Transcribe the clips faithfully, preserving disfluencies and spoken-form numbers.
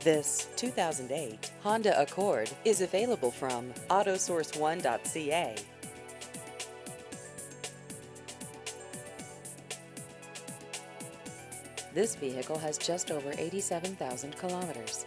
This two thousand eight Honda Accord is available from auto source one dot c a. This vehicle has just over eighty-seven thousand kilometers.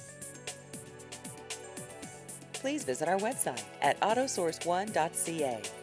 Please visit our website at auto source one dot c a.